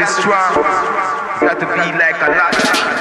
be strong. Got to be like a lot.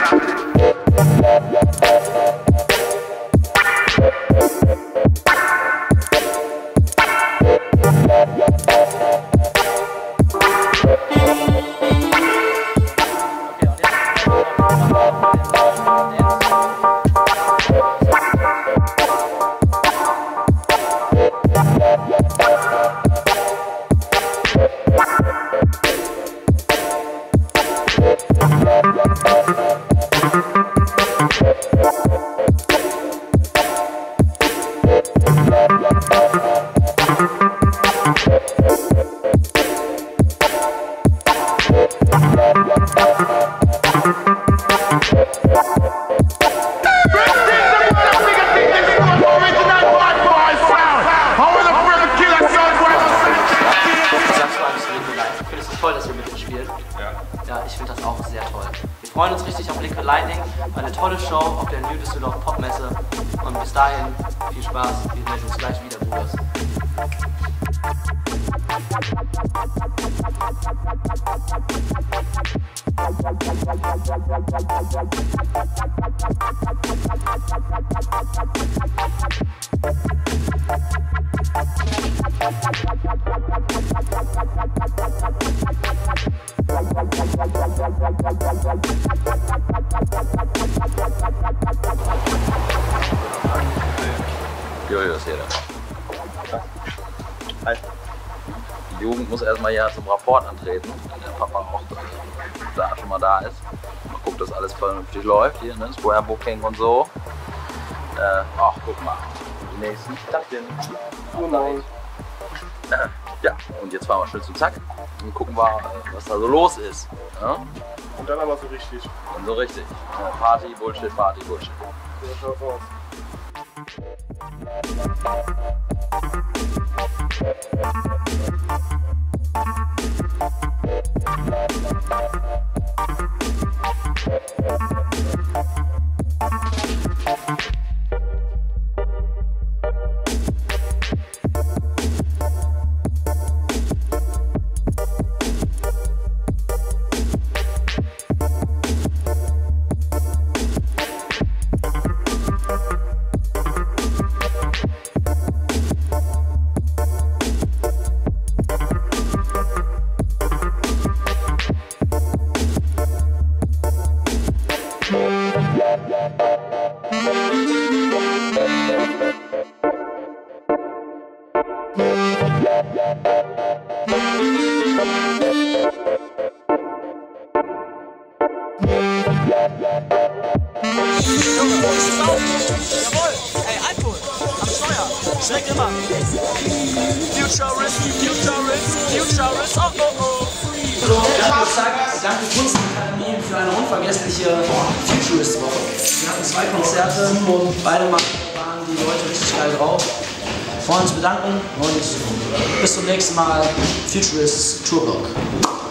Toll, dass ihr mit uns spielt. Ja, ich finde das auch sehr toll. Wir freuen uns richtig auf Liquid Lightning. Eine tolle Show auf der New Düsseldorf Popmesse. Und bis dahin viel Spaß. Wir melden uns gleich wieder, Bruders. Julius hier. Hi. Die Jugend muss erstmal hier zum Rapport antreten, wenn der Papa auch da schon mal da ist. Man guckt, dass alles vernünftig läuft hier, ne? Square Booking und so. Ach, guck mal. Die nächsten. Ja, und jetzt fahren wir schnell zum Zack und gucken wir, was da so los ist. Ja? Und dann aber so richtig. Und so richtig. Party, Bullshit, Party, Bullshit. So schaut's aus. Jawohl! Ey, Alkohol! Am Steuer! Schmeckt immer! Futurist, Futurist, Futurist, oh oh oh! So, danke Kunstakademie für eine unvergessliche Futurist-Woche. Wir hatten 2 Konzerte und beide Mal waren die Leute richtig geil drauf. Wir wollen uns bedanken und bis zum nächsten Mal. Futurist Tourblock.